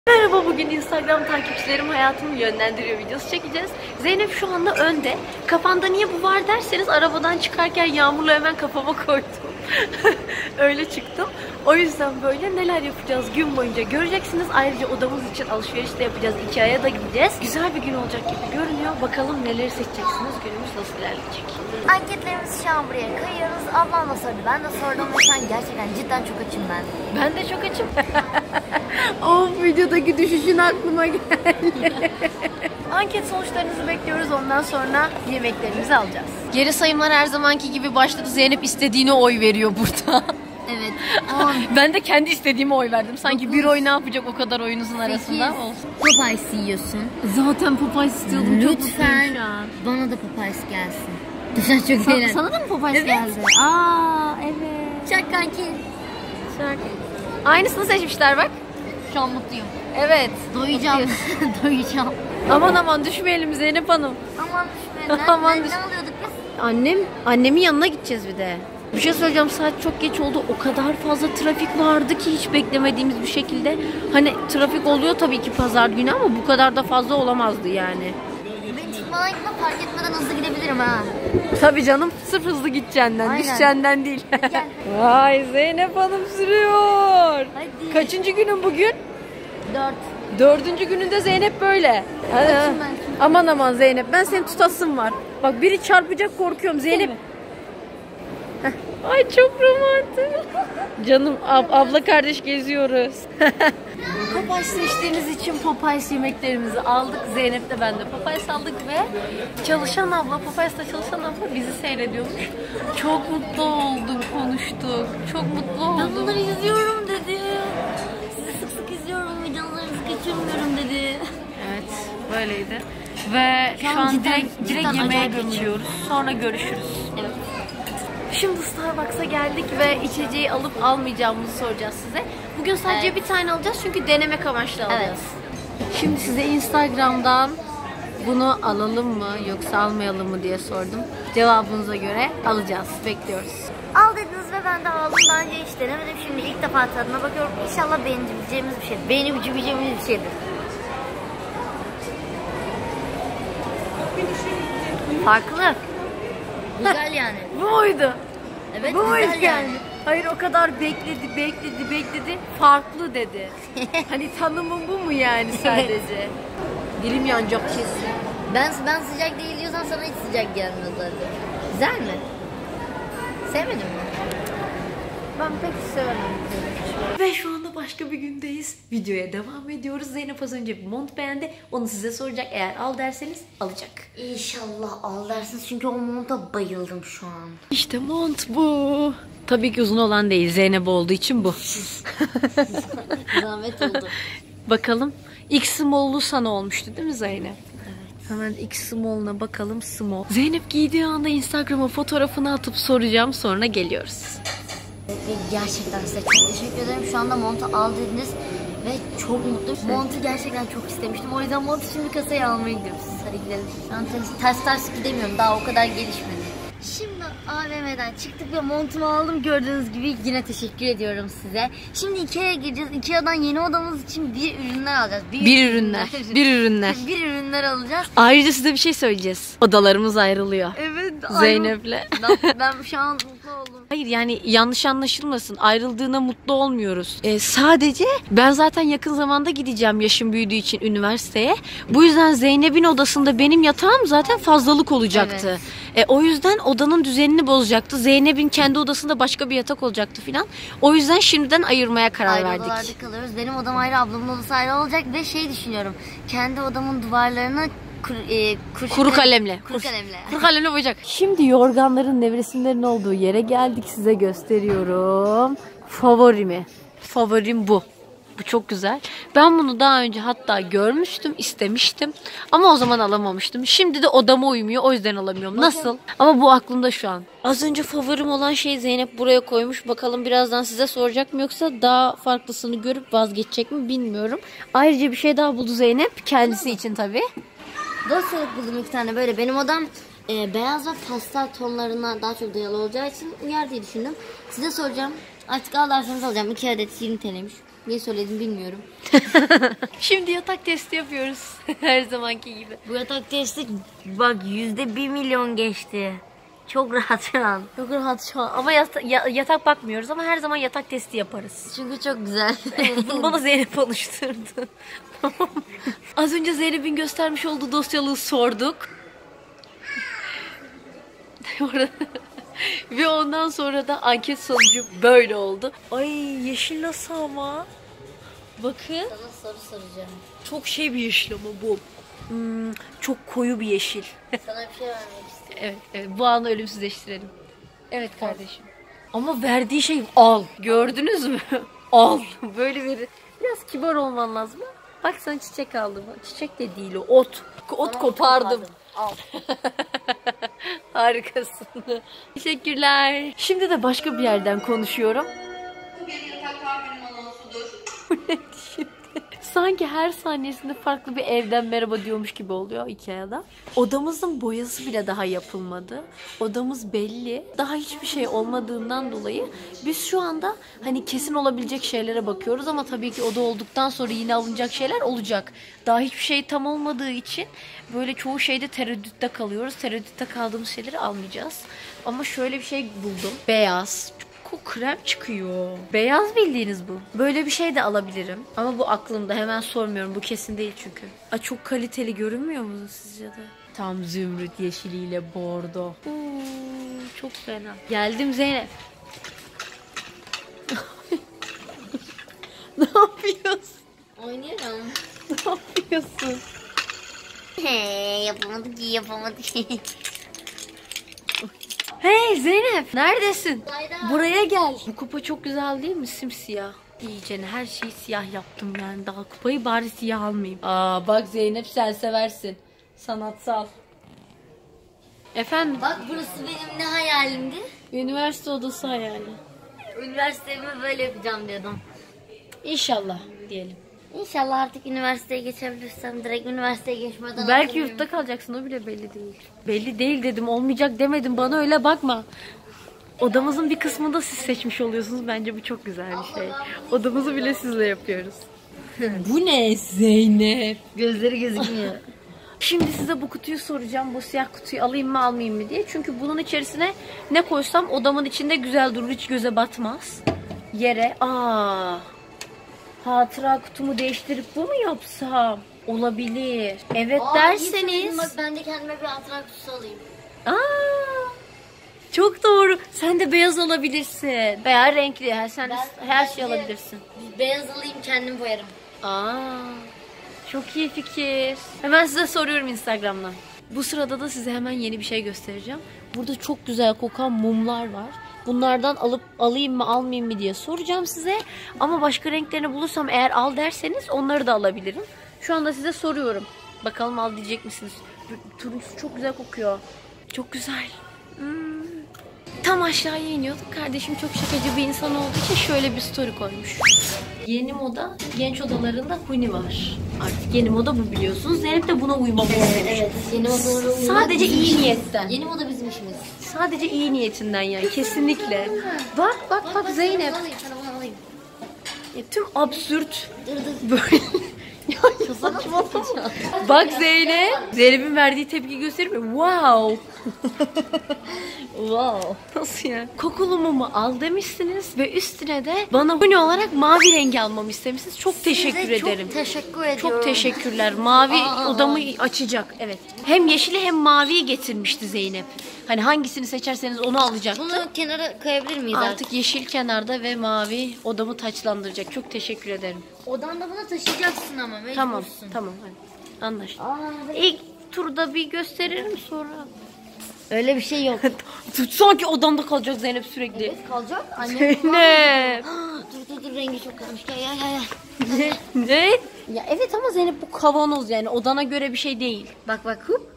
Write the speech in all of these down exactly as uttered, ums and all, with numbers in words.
Merhaba, bugün Instagram takipçilerim hayatımı yönlendiriyor videosu çekeceğiz. Zeynep şu anda önde. Kafanda niye bu var derseniz arabadan çıkarken yağmurla hemen kafama koydum. Öyle çıktım. O yüzden böyle neler yapacağız gün boyunca göreceksiniz. Ayrıca odamız için alışveriş de yapacağız. Ikea'ya da gideceğiz. Güzel bir gün olacak gibi görünüyor. Bakalım neleri seçeceksiniz. Günümüz nasıl ilerleyecek. Anketlerimizi şu an buraya koyuyoruz. Ablam da sordu. Ben de sordum ve şu an gerçekten cidden çok açım ben. Ben de çok açım. O videodaki düşüşün aklıma geldi. Anket sonuçlarınızı bekliyoruz. Ondan sonra yemeklerimizi alacağız. Geri sayımlar her zamanki gibi başladı. Zeynep istediğine oy veriyor burada. Evet. Ben de kendi istediğime oy verdim. Sanki bir oy ne yapacak o kadar oyunuzun arasında olsun. Popeyes yiyorsun. Zaten Popeyes istiyordum. Lütfen bana da Popeyes gelsin. Dışarı çok Sa eğlenceli. Sana da mı Popeyes Evet. geldi? Aa evet. Çak kanki. Çak. Aynısını seçmişler bak. Şu an mutluyum. Evet. Doyacağım. Doyacağım. Aman aman düşmeyelim Zeynep Hanım. Aman düşme. Aman Ne, düş- ne alıyorduk biz? Annem, annemin yanına gideceğiz bir de. Bir şey söyleyeceğim, saat çok geç oldu. O kadar fazla trafik vardı ki hiç beklemediğimiz bir şekilde. Hani trafik oluyor tabii ki pazar günü ama bu kadar da fazla olamazdı yani. Ben çıkmadan gitme fark etmeden hızlı gidebilirim ha. Tabii canım, sırf hızlı gideceğinden, Aynen. düşeceğinden değil. Gel. Vay, Zeynep Hanım sürüyor. Hadi. Kaçıncı günün bugün? Dört. Dördüncü gününde Zeynep böyle. Hadi. Kaçım ben şimdi? Aman aman Zeynep, ben seni tutasım var. Bak biri çarpacak, korkuyorum Zeynep. Heh. Ay çok romantik. Canım ab abla kardeş geziyoruz. Popeyes seçtiğiniz için Popeyes yemeklerimizi aldık. Zeynep de ben de Popeyes aldık ve çalışan abla, Popeyes'te çalışan abla bizi seyrediyormuş. Çok mutlu oldum, konuştuk. Çok mutlu oldum. Ben bunları izliyorum dedi. Sizi sık sık izliyorum, videolarınızı kaçırmıyorum dedi. Evet, böyleydi. Ve şu, Şu an an cidden- direkt, direkt cidden yemeğe acayip yemek. geçiyoruz. Sonra görüşürüz. Evet. Şimdi Starbucks'a geldik ve içeceği alıp almayacağımızı soracağız size. Bugün sadece Evet. bir tane alacağız çünkü denemek amaçlı alacağız. Evet. Şimdi size Instagram'dan bunu alalım mı yoksa almayalım mı diye sordum. Cevabınıza göre alacağız. Bekliyoruz. Al dediniz ve ben de aldım. Daha önce hiç denemedim. Şimdi ilk defa tadına bakıyorum. İnşallah beğenebileceğimiz bir şey. Beğenebileceğimiz bir şeydir. Farklı. Güzel yani. Bu muydu? Evet, Bu muydu güzel yani? yani. Hayır, o kadar bekledi, bekledi, bekledi. Farklı dedi. Hani tanımın bu mu yani sadece? Dilim yanacak kesin. Ben ben sıcak değil diyorsan sana hiç sıcak gelmez zaten. Güzel mi? Sevmedin mi? Ben pek severim. Ve şu anda başka bir gündeyiz. Videoya devam ediyoruz. Zeynep az önce bir mont beğendi. Onu size soracak. Eğer al derseniz alacak. İnşallah al dersiniz çünkü o monta bayıldım şu an. İşte mont bu. Tabii ki uzun olan değil. Zeynep olduğu için bu. Zahmet oldu. Bakalım. İlk small'lu sana olmuştu değil mi Zeynep? Evet. Hemen ilk small'una bakalım, small. Zeynep giydiği anda Instagram'a fotoğrafını atıp soracağım, sonra geliyoruz. Ve gerçekten size çok teşekkür ederim. Şu anda montu al dediniz ve çok mutluyum. Montu gerçekten çok istemiştim. O yüzden montu şimdi kasaya almaya gidiyoruz. Hadi gidelim. Şu an ters ters, ters gidemiyorum. Daha o kadar gelişmedi. Şimdi A V M'den çıktık ve montumu aldım. Gördüğünüz gibi yine teşekkür ediyorum size. Şimdi Ikea'ya gireceğiz. Ikea'dan yeni odamız için bir ürünler alacağız. Bir, Bir ürünler. Bir ürünler. bir ürünler alacağız. Ayrıca size bir şey söyleyeceğiz. Odalarımız ayrılıyor. Evet. Zeynep'le. Ben, ben şu an mutlu oldum. Hayır, yani yanlış anlaşılmasın. Ayrıldığına mutlu olmuyoruz. Ee, sadece ben zaten yakın zamanda gideceğim yaşım büyüdüğü için üniversiteye. Bu yüzden Zeynep'in odasında benim yatağım zaten fazlalık olacaktı. Evet. E, o yüzden odanın düzenini bozacaktı. Zeynep'in kendi odasında başka bir yatak olacaktı filan. O yüzden şimdiden ayırmaya karar Ayrı verdik. odalarda kalıyoruz. Benim odam ayrı, ablamın odası ayrı olacak ve şey düşünüyorum. Kendi odamın duvarlarını kur, e, kur, Kuru kalemle. Kuru kalemle. Kuru kalemle boyayacak. Şimdi yorganların, nevresimlerin olduğu yere geldik. Size gösteriyorum. Favorimi. Favorim bu. Bu çok güzel. Ben bunu daha önce hatta görmüştüm, istemiştim. Ama o zaman alamamıştım. Şimdi de odama uymuyor, o yüzden alamıyorum. Nasıl? Ama bu aklımda şu an. Az önce favorim olan şeyi Zeynep buraya koymuş. Bakalım birazdan size soracak mı yoksa daha farklısını görüp vazgeçecek mi bilmiyorum. Ayrıca bir şey daha buldu Zeynep. Kendisi için tabii. Dosyalık buldum iki tane böyle. Benim odam e, beyaz ve pastel tonlarına daha çok dayalı olacağı için uyar diye düşündüm. Size soracağım. Artık al derseniz alacağım. iki adet yirmi T L'ymiş. Niye söyledim bilmiyorum. Şimdi yatak testi yapıyoruz. Her zamanki gibi. Bu yatak testi bak yüzde bir milyon geçti. Çok rahat şu an. Çok rahat şu an. Ama yata- ya- yatak bakmıyoruz ama her zaman yatak testi yaparız. Çünkü çok güzel. Bunu bana Zeynep oluşturdu. Az önce Zeynep'in göstermiş olduğu dosyalığı sorduk. Ve ondan sonra da anket sonucu böyle oldu. Ay yeşil nasıl ama? Bakın. Sana soru soracağım. Çok şey bir yeşil ama bu. Hmm, çok koyu bir yeşil. Sana bir şey vermek istiyorum. Evet, evet, bu anı ölümsüzleştirelim. Evet kardeşim. Ama verdiği şey al. Gördünüz mü? Al. Böyle bir biraz kibar olman lazım. Bak sana çiçek aldım. Çiçek de değil o. Ot. Ot Sana kopardım. kopardım. Al. Harikasın. Teşekkürler. Şimdi de başka bir yerden konuşuyorum. Bu bir yatak tahminim anonsudur. Şimdi sanki her saniyesinde farklı bir evden merhaba diyormuş gibi oluyor Ikea'da. Odamızın boyası bile daha yapılmadı. Odamız belli. Daha hiçbir şey olmadığından dolayı biz şu anda hani kesin olabilecek şeylere bakıyoruz ama tabii ki oda olduktan sonra yine alınacak şeyler olacak. Daha hiçbir şey tam olmadığı için böyle çoğu şeyde tereddütte kalıyoruz. Tereddütte kaldığımız şeyleri almayacağız. Ama şöyle bir şey buldum. Beyaz. Çok krem çıkıyor. Beyaz bildiğiniz bu. Böyle bir şey de alabilirim. Ama bu aklımda. Hemen sormuyorum. Bu kesin değil çünkü. Aa, çok kaliteli görünmüyor mu sizce de? Tam zümrüt yeşiliyle bordo. Oo, çok fena. Geldim Zeynep. Ne yapıyorsun? Oynuyorum. Ne yapıyorsun? He, yapamadık ki yapamadık. Hey Zeynep, neredesin? Buradayım. Buraya gel. Bu kupa çok güzel değil mi? Simsiyah. İyice her şeyi siyah yaptım yani. Daha kupayı bari siyah almayayım. Aa bak Zeynep sen seversin. Sanatsal. Efendim? Bak burası benim ne hayalimdi? Üniversite odası hayali. Üniversitemi böyle yapacağım diyordum. İnşallah diyelim. İnşallah artık üniversiteye geçebilirsem direkt üniversiteye geçmeden Belki hatırlıyorum. yurtta kalacaksın, o bile belli değil. Belli değil dedim, olmayacak demedim, bana öyle bakma. Odamızın bir kısmını da siz seçmiş oluyorsunuz. Bence bu çok güzel bir şey. Odamızı bile sizle yapıyoruz. Bu ne Zeynep? Gözleri gözükmüyor. Şimdi size bu kutuyu soracağım. Bu siyah kutuyu alayım mı almayayım mı diye. Çünkü bunun içerisine ne koysam odamın içinde güzel durur. Hiç göze batmaz. Yere. Aa. Hatıra kutumu değiştirip bu mu yapsam? Olabilir. Evet Aa, derseniz. Bak ben de kendime bir hatıra kutusu alayım. Aa. Çok doğru. Sen de beyaz alabilirsin. Veya renkli. Her, sen de Ben- her ben şey de- alabilirsin. Beyaz alayım kendim boyarım. Aa, çok iyi fikir. Hemen size soruyorum Instagram'dan. Bu sırada da size hemen yeni bir şey göstereceğim. Burada çok güzel kokan mumlar var. Bunlardan alıp alayım mı almayayım mı diye soracağım size. Ama başka renklerini bulursam eğer al derseniz onları da alabilirim. Şu anda size soruyorum. Bakalım al diyecek misiniz? Turuncusu çok güzel kokuyor. Çok güzel. Hmm. Tam aşağıya iniyorduk. Kardeşim çok şakacı bir insan olduğu için şöyle bir story koymuş. Yeni moda, genç odalarında huni var. Artık yeni moda bu, biliyorsunuz. Zeynep de buna uymamı istemiş. Evet. Yeni modalara uymak Sadece bizim iyi işimiz. niyetten. Yeni moda bizim işimiz. Sadece iyi niyetinden yani, kesinlikle. Bak bak bak Zeynep. Sana alayım, sana bunu alayım. Ya, tüm absürt Dur dur. böyle. Ya, saçmalama. Bak Zeynep. Zeynep'in verdiği tepki göstereyim mi? Wow. Wow. Nasıl ya? Kokulu mumu al demişsiniz ve üstüne de bana huni olarak mavi rengi almamı istemişsiniz. Çok teşekkür Size ederim. Çok teşekkür ediyorum. Çok teşekkürler. Mavi Aa. odamı açacak. Evet. Hem yeşili hem maviyi getirmişti Zeynep. Hani hangisini seçerseniz onu alacaktı. Bunu kenara koyabilir miyiz artık? Artık yeşil kenarda ve mavi odamı taçlandıracak. Çok teşekkür ederim. Odanda bunu taşıyacaksın ama mecbursun. Tamam, tamam. Hadi. Anlaştık. Aa, İlk turda bir gösteririm sonra. öyle bir şey yok. Sanki odamda kalacak Zeynep sürekli. Evet kalacak. Annem Zeynep. dur dur dur rengi çok güzelmiş. Gel gel gel. gel. Ne? Ya evet ama Zeynep bu kavanoz yani odana göre bir şey değil. Bak bak hup.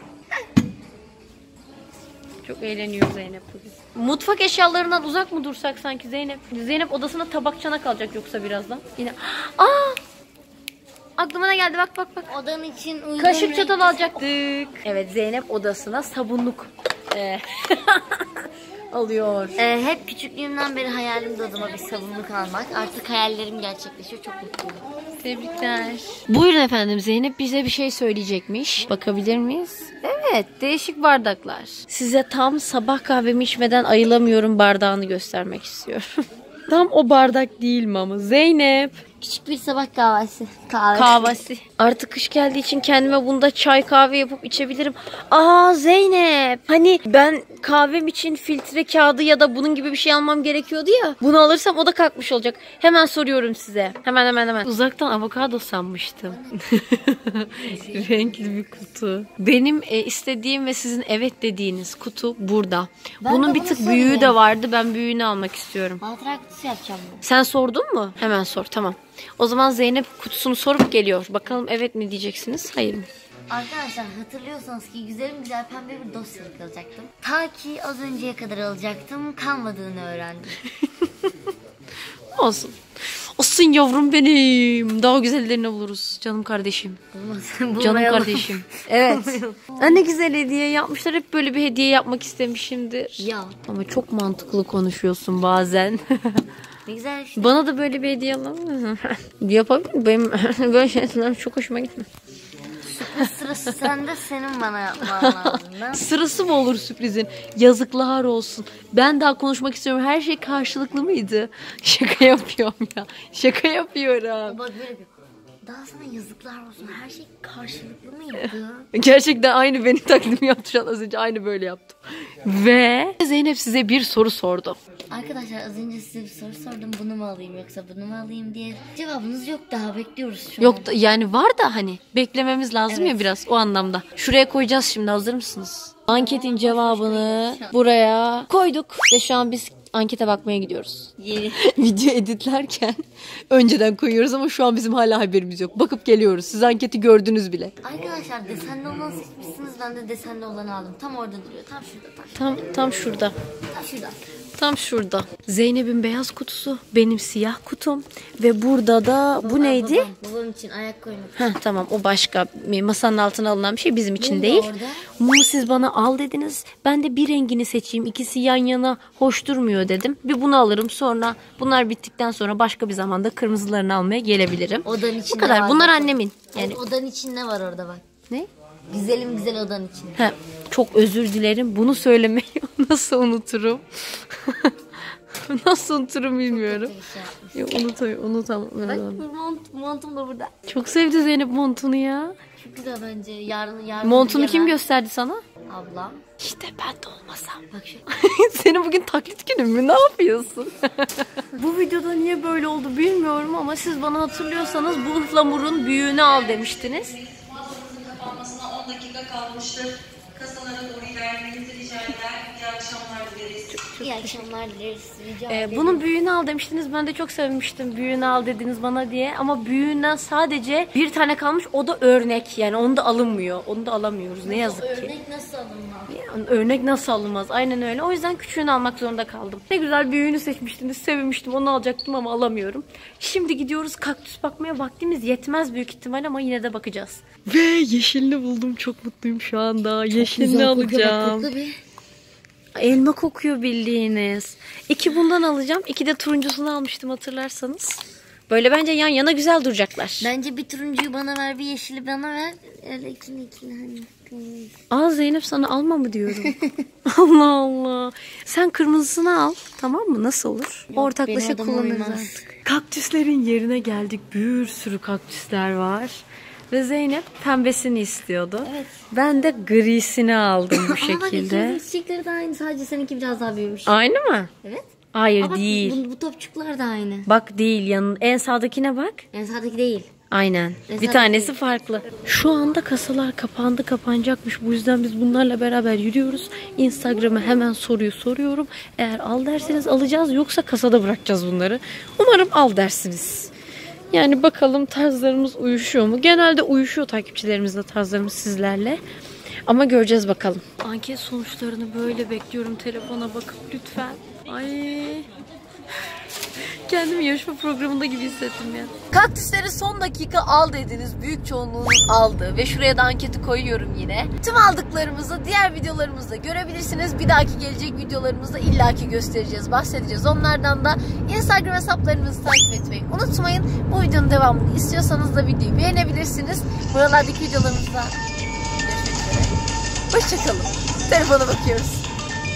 Çok eğleniyor Zeynep bugün. Mutfak eşyalarından uzak mı dursak sanki Zeynep? Zeynep odasına tabak çana kalacak yoksa birazdan. Yine. Aa! Aklıma ne geldi? Bak bak bak. Odan için uygun Kaşık renk- çatal alacaktık. Evet Zeynep odasına sabunluk. Ee, alıyor. Ee, hep küçüklüğümden beri hayalimde odama bir sabunluk almak. Artık hayallerim gerçekleşiyor. Çok mutluyum. Tebrikler. Buyurun efendim, Zeynep bize bir şey söyleyecekmiş. Bakabilir miyiz? Evet, değişik bardaklar. Size tam sabah kahvemi içmeden ayılamıyorum bardağını göstermek istiyorum. Tam o bardak değil mi ama Zeynep? Küçük bir sabah kahvesi. Kahvesi. Kahvesi. Artık kış geldiği için kendime bunda çay kahve yapıp içebilirim. Aa Zeynep, hani ben kahvem için filtre kağıdı ya da bunun gibi bir şey almam gerekiyordu ya. Bunu alırsam o da kalkmış olacak. Hemen soruyorum size. Hemen hemen hemen. Uzaktan avokado sanmıştım. Renkli bir kutu. Benim e, istediğim ve sizin evet dediğiniz kutu burada. Ben Bunun de bir bunu tık sorayım. büyüğü de vardı. Ben büyüğünü almak istiyorum. Hatıra kutusu yapacağım ben. Sen sordun mu? Hemen sor, tamam. O zaman Zeynep kutusunu sorup geliyor. Bakalım evet mi diyeceksiniz, hayır mı? Arkadaşlar hatırlıyorsanız ki güzelim güzel pembe bir dosyalık alacaktım. Ta ki az önceye kadar alacaktım. Kalmadığını öğrendim. Olsun. Olsun yavrum benim. Daha güzellerini buluruz. Canım kardeşim. Bulmaz- Canım bulmayalım. kardeşim. Evet. Ha, ne güzel hediye yapmışlar. Hep böyle bir hediye yapmak istemişimdir. Ya Ama çok mantıklı konuşuyorsun bazen. ne güzel işte. Bana da böyle bir hediye alalım mı? Yapabilir miyim? Benim böyle şeyler çok hoşuma gitmiyor. Sırası sende, senin bana yapman lazım. Ben... Sırası mı olur sürprizin? Yazıklar olsun. Ben daha konuşmak istiyorum. Her şey karşılıklı mıydı? Şaka yapıyorum ya. Şaka yapıyorum. Bak böyle bir... Daha sana yazıklar olsun. Her şey karşılıklı mıydı? Gerçekten aynı benim taklidimi yaptı şu an, az önce aynı böyle yaptım. Ve Zeynep size bir soru sordu. Arkadaşlar az önce size bir soru sordum. Bunu mu alayım yoksa bunu mu alayım diye. Cevabınız yok, daha bekliyoruz şu Yok an. da, yani var da hani beklememiz lazım Evet. ya biraz o anlamda. Şuraya koyacağız şimdi, hazır mısınız? Anketin cevabını buraya koyduk ve şu an biz ankete bakmaya gidiyoruz. Yeni. Video editlerken önceden koyuyoruz ama şu an bizim hala haberimiz yok. Bakıp geliyoruz. Siz anketi gördünüz bile. Arkadaşlar desenli olanı seçmişsiniz. Ben de desenli olanı aldım. Tam orada duruyor. Tam şurada. Tam, Tam tam şurada. tam şurada. Tam şurada. Zeynep'in beyaz kutusu, benim siyah kutum ve burada da bu neydi? Babam, babam için ayak koymak. Heh, tamam, o başka masanın altına alınan bir şey, bizim için Mum da değil. orada. Mumu siz bana al dediniz. Ben de bir rengini seçeyim. İkisi yan yana hoş durmuyor dedim. Bir bunu alırım, sonra bunlar bittikten sonra başka bir zamanda kırmızılarını almaya gelebilirim. Odanın Bu içinde kadar. var Bunlar zaten. annemin. Yani Odanın içinde var orada bak. ne? Güzelim güzel odanın içinde. He, çok özür dilerim. Bunu söylemeyi nasıl unuturum? Nasıl unuturum bilmiyorum. Bir şey yapmış. Ya, unutamıyorum. Unutamıyorum. Bak mont, montum da burada. Çok sevdi Zeynep montunu ya. Çok güzel bence. Yarın yarın. Montunu kim giyemem. gösterdi sana? Ablam. İşte ben de olmasam. Bak şu. Senin bugün taklit günün mü? Ne yapıyorsun? Bu videoda niye böyle oldu bilmiyorum ama siz bana hatırlıyorsanız bu ıhlamurun büyüğünü al demiştiniz. Kapanmasına on dakika kalmıştır. Kasalara doğru ilerlemenizi rica eder. İyi akşamlar dileriz. İyi akşamlar dileriz. Rica Ee, ederim. bunun büyüğünü al demiştiniz. Ben de çok sevmiştim büyüğünü al dediniz bana diye. Ama büyüğünden sadece bir tane kalmış. O da örnek. Yani onu da alınmıyor. Onu da alamıyoruz. Ne yazık ki. Örnek nasıl alınmaz? Yani örnek nasıl alınmaz? Aynen öyle. O yüzden küçüğünü almak zorunda kaldım. Ne güzel büyüğünü seçmiştiniz. Sevmiştim. Onu alacaktım ama alamıyorum. Şimdi gidiyoruz kaktüs bakmaya. Vaktimiz yetmez büyük ihtimal ama yine de bakacağız. Ve yeşilini buldum. Çok mutluyum şu anda. Yeşilini alacağım. Kokla bir. Elma kokuyor bildiğiniz. İki bundan alacağım. İki de turuncusunu almıştım hatırlarsanız. Böyle bence yan yana güzel duracaklar. Bence bir turuncuyu bana ver, bir yeşili bana ver. Öyle ikili ikili hani. Al Zeynep, sana alma mı diyorum. Allah Allah. Sen kırmızısını al. Tamam mı? Nasıl olur? Yok, Ortaklaşa benim odama kullanırız uymaz. artık. Kaktüslerin yerine geldik. Bir sürü kaktüsler var. Ve Zeynep pembesini istiyordu. Evet. Ben de grisini aldım bu Ama bak şekilde. ikimizin çiçekleri de aynı. Sadece seninki biraz daha büyümüş. Aynı mı? Evet. Hayır Aa, bak, değil. Bu, bu topçuklar da aynı. Bak değil. Yanın en sağdakine bak. En sağdaki değil. Aynen. Mesela Bir tanesi farklı. Şu anda kasalar kapandı, kapanacakmış. Bu yüzden biz bunlarla beraber yürüyoruz. Instagram'a hemen soruyu soruyorum. Eğer al derseniz alacağız, yoksa kasada bırakacağız bunları. Umarım al dersiniz. Yani bakalım tarzlarımız uyuşuyor mu? Genelde uyuşuyor takipçilerimizle tarzlarımız sizlerle. Ama göreceğiz bakalım. Anket sonuçlarını böyle bekliyorum. Telefona bakıp lütfen. Ay. Kendimi yarışma programında gibi hissettim ya. Kaktüsleri son dakika al dediniz. Büyük çoğunluğunuz aldı. Ve şuraya da anketi koyuyorum yine. Tüm aldıklarımızı diğer videolarımızda görebilirsiniz. Bir dahaki gelecek videolarımızda illaki göstereceğiz, bahsedeceğiz. Onlardan da Instagram hesaplarımızı takip etmeyi unutmayın. Bu videonun devamını istiyorsanız da videoyu beğenebilirsiniz. Buralardaki videolarımızda görüşmek üzere. Hoşçakalın. Telefona bakıyoruz.